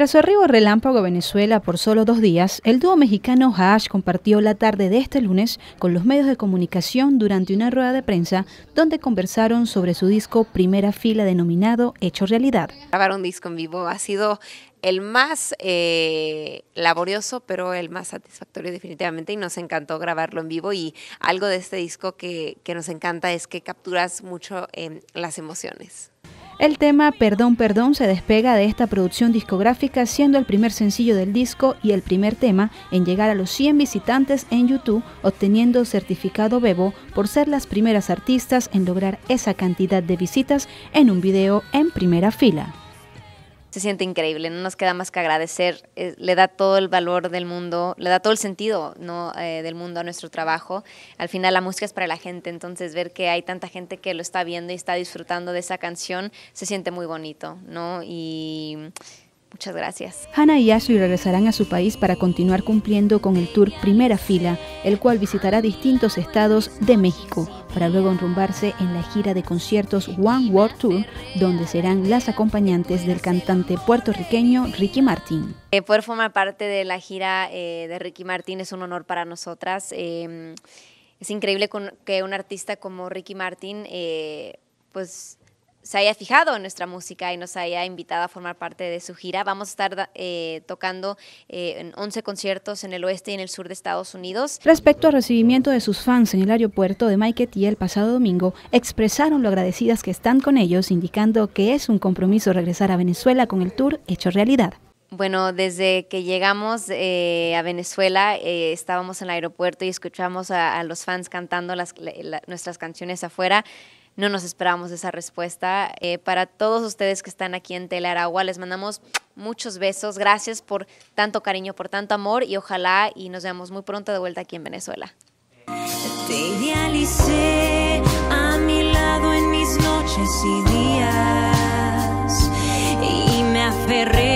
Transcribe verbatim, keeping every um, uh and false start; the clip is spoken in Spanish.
Tras su arribo relámpago a Venezuela por solo dos días, el dúo mexicano Haash compartió la tarde de este lunes con los medios de comunicación durante una rueda de prensa donde conversaron sobre su disco Primera Fila denominado Hecho Realidad. Grabar un disco en vivo ha sido el más eh, laborioso, pero el más satisfactorio definitivamente, y nos encantó grabarlo en vivo. Y algo de este disco que, que nos encanta es que capturas mucho eh, las emociones. El tema Perdón, Perdón se despega de esta producción discográfica, siendo el primer sencillo del disco y el primer tema en llegar a los cien visitantes en YouTube, obteniendo certificado Bebo por ser las primeras artistas en lograr esa cantidad de visitas en un video en primera fila. Se siente increíble, no nos queda más que agradecer, eh, le da todo el valor del mundo, le da todo el sentido, ¿no? eh, del mundo a nuestro trabajo. Al final la música es para la gente, entonces ver que hay tanta gente que lo está viendo y está disfrutando de esa canción se siente muy bonito, ¿no? Y muchas gracias. Hannah y Ashley regresarán a su país para continuar cumpliendo con el tour Primera Fila, el cual visitará distintos estados de México, para luego enrumbarse en la gira de conciertos One World Tour, donde serán las acompañantes del cantante puertorriqueño Ricky Martin. Eh, poder formar parte de la gira eh, de Ricky Martin es un honor para nosotras. Eh, es increíble con, que un artista como Ricky Martin eh, pues se haya fijado en nuestra música y nos haya invitado a formar parte de su gira. Vamos a estar eh, tocando eh, en once conciertos en el oeste y en el sur de Estados Unidos. Respecto al recibimiento de sus fans en el aeropuerto de Maiquetía el pasado domingo, expresaron lo agradecidas que están con ellos, indicando que es un compromiso regresar a Venezuela con el tour Hecho Realidad. Bueno, desde que llegamos eh, a Venezuela, eh, estábamos en el aeropuerto y escuchamos a, a los fans cantando las, la, nuestras canciones afuera. No nos esperábamos esa respuesta. Eh, para todos ustedes que están aquí en Tele Aragua, les mandamos muchos besos. Gracias por tanto cariño, por tanto amor, y ojalá y nos veamos muy pronto de vuelta aquí en Venezuela. Te idealicé a mi lado en mis noches y días y me aferré